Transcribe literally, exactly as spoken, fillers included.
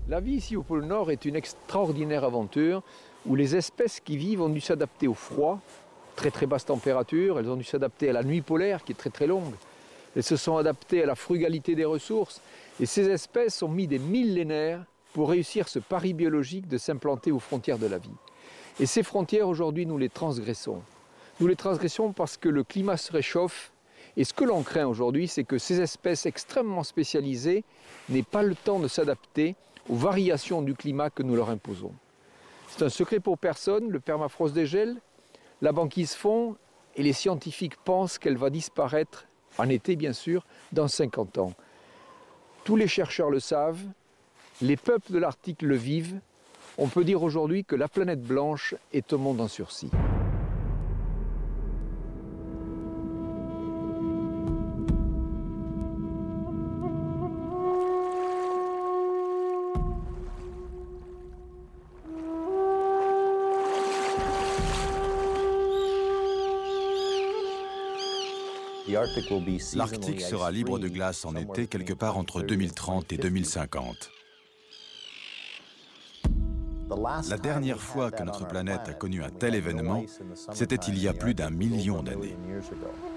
La vie ici au pôle Nord est une extraordinaire aventure où les espèces qui vivent ont dû s'adapter au froid, très très basse température, elles ont dû s'adapter à la nuit polaire qui est très très longue, elles se sont adaptées à la frugalité des ressources et ces espèces ont mis des millénaires pour réussir ce pari biologique de s'implanter aux frontières de la vie. Et ces frontières aujourd'hui nous les transgressons. Nous les transgressons parce que le climat se réchauffe et ce que l'on craint aujourd'hui c'est que ces espèces extrêmement spécialisées n'aient pas le temps de s'adapter aux variations du climat que nous leur imposons. C'est un secret pour personne, le permafrost dégèle, la banquise fond et les scientifiques pensent qu'elle va disparaître, en été bien sûr, dans cinquante ans. Tous les chercheurs le savent, les peuples de l'Arctique le vivent, on peut dire aujourd'hui que la planète blanche est un monde en sursis. L'Arctique sera libre de glace en été quelque part entre deux mille trente et deux mille cinquante. La dernière fois que notre planète a connu un tel événement, c'était il y a plus d'un million d'années.